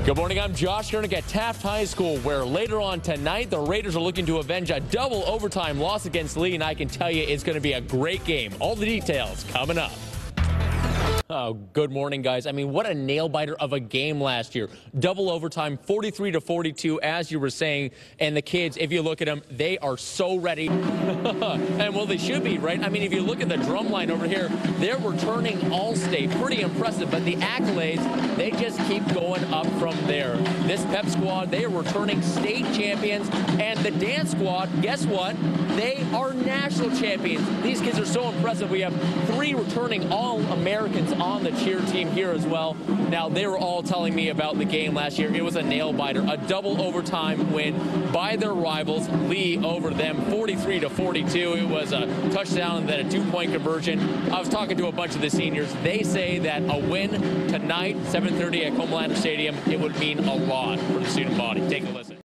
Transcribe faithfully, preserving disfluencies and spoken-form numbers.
Good morning, I'm Josh Gernick at Taft High School, where later on tonight, the Raiders are looking to avenge a double overtime loss against Lee, and I can tell you it's going to be a great game. All the details coming up. Oh, good morning, guys. I mean, what a nail-biter of a game last year. Double overtime, forty-three to forty-two, as you were saying. And the kids, if you look at them, they are so ready. And, well, they should be, right? I mean, if you look at the drum line over here, they're returning All-State. Pretty impressive. But the accolades, they just keep going up from there. This Pep squad, they are returning state champions. And the dance squad, guess what? They are national champions. These kids are so impressive. We have three returning All-Americans on the cheer team here as well. Now, they were all telling me about the game last year. It was a nail-biter, a double overtime win by their rivals, Lee over them, forty-three to forty-two. It was a touchdown and then a two-point conversion. I was talking to a bunch of the seniors. They say that a win tonight, seven thirty at Comalander Stadium, it would mean a lot for the student body. Take a listen.